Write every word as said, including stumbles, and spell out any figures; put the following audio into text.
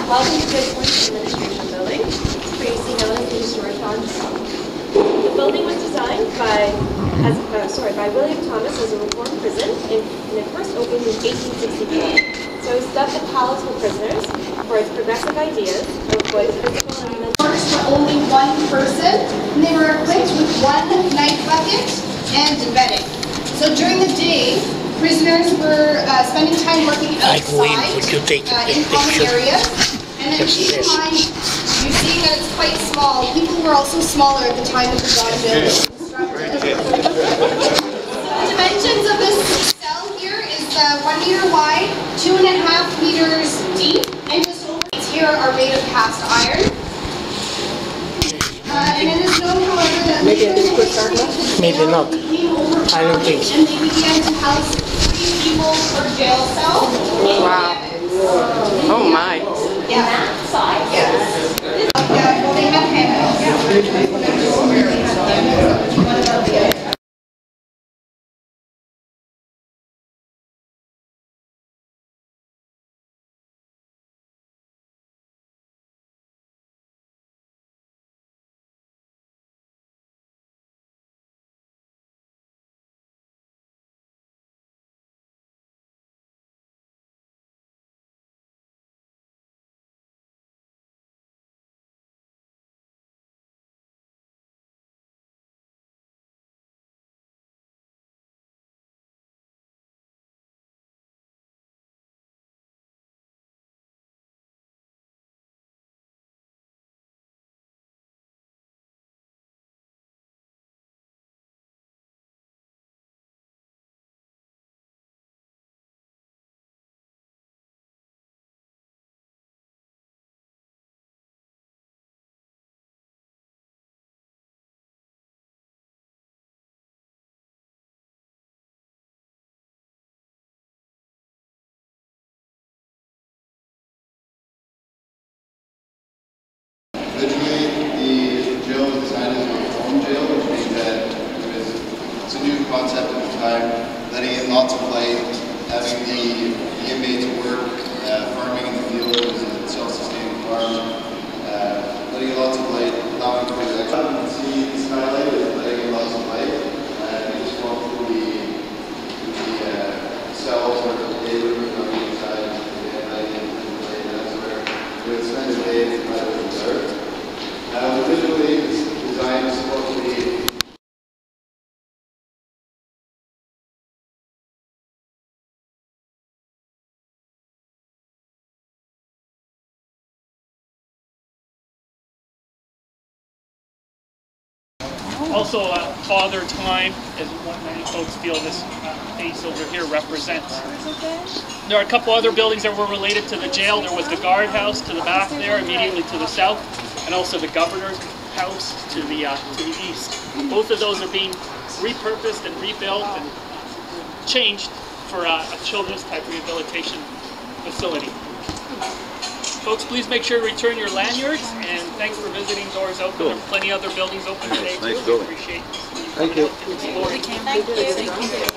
Welcome to the Police Administration Building, previously known as the Historic Don Jail. The building was designed by, as, uh, sorry, by William Thomas as a reform prison, and, and it first opened in eighteen sixty-four. So it was dubbed the Palace for Prisoners for its progressive ideas of both physical and mental. Works for only one person, and they were equipped with one knife bucket and bedding. So during the day, prisoners were uh, spending time working outside uh, in common areas. And then keep in mind, you're seeing that it's quite small. People were also smaller at the time that the Don Jail was constructed. The dimensions of this cell here is uh, one meter wide, two and a half meters deep, and just over here are made of cast iron. Uh, and it is known, however, that maybe a bit quicker, maybe not. I don't think so. And they began to house three people per jail cell. Wow. Oh my. Yeah. That side? Yes. Yeah, well, they have handles. Yeah. Originally, the jail was designed as a reform jail, which means that it was, it's a new concept at the time, letting in lots of light, having the, the inmates work, uh, farming in the field, it was a self-sustaining farm, uh, letting in lots of light, allowing for the extra. You can see the skylight is letting in lots of light, and you just walk through the, the uh, cells where they would be on the inside, and at night, and that's where they would spend the day by the dark. Uh, originally, this design was supposed to be also uh, Father Time is what many folks feel this uh, face over here represents. There are a couple other buildings that were related to the jail. There was the guardhouse to the back there, immediately to the south, and also the governor's house to the uh, to the east. Both of those are being repurposed and rebuilt and changed for uh, a children's type rehabilitation facility. Folks, please make sure to return your lanyards, and thanks for visiting Doors Open. Cool. There are plenty of other buildings open today too. Nice we building. appreciate you. Thank you. Thank you. Thank you.